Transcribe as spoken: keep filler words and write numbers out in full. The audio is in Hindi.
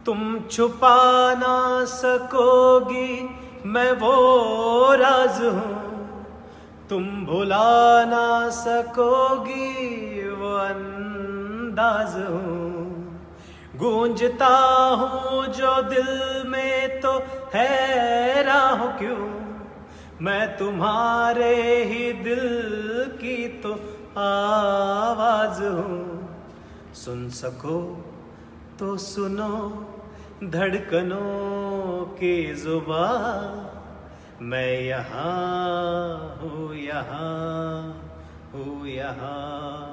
तुम छुपा ना सकोगी मैं वो राज हूँ, तुम भुला ना सकोगी वो अंदाज हूँ। गूंजता हूँ जो दिल में तो हैरान हूँ क्यों, मैं तुम्हारे ही दिल की तो आवाज हूँ। सुन सको तो सुनो धड़कनों की जुबान, मैं यहाँ हूँ, यहाँ हूँ, यहाँ।